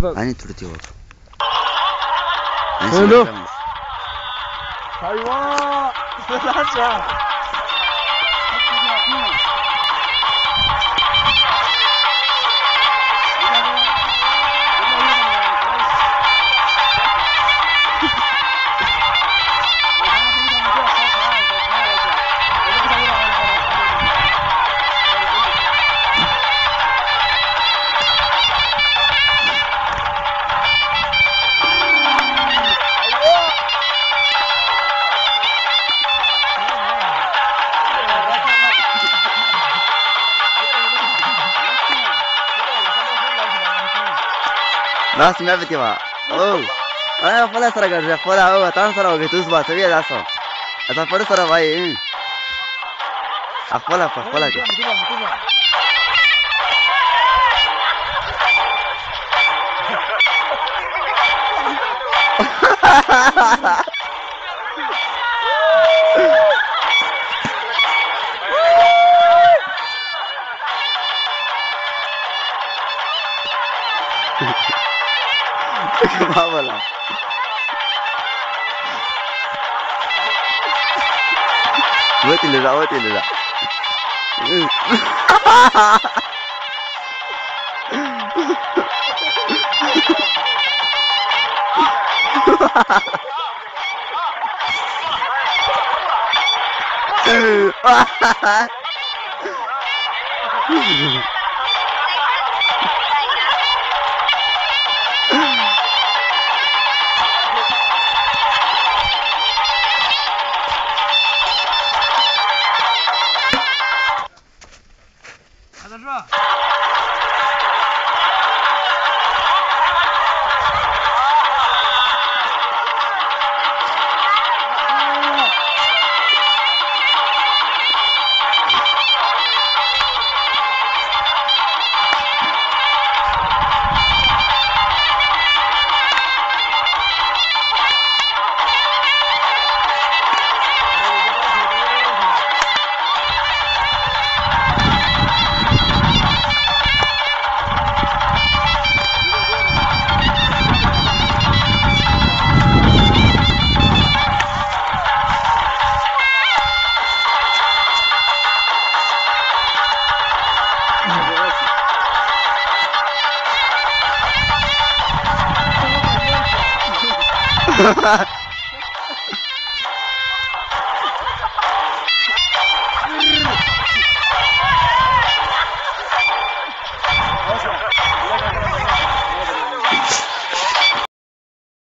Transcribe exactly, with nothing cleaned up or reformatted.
아니 둘이 뛰어와줘. 너. 아이와. 한자. Langsung dapat ya pak. Oh, ah, pola sara kerja, pola oh, tan sara oke tuh sebab saya langsung. Atau pola sara baik. Ah, pola apa, pola ke? Kenapa lah? Buat tidak, buat tidak. Подожди. Ha ha ha.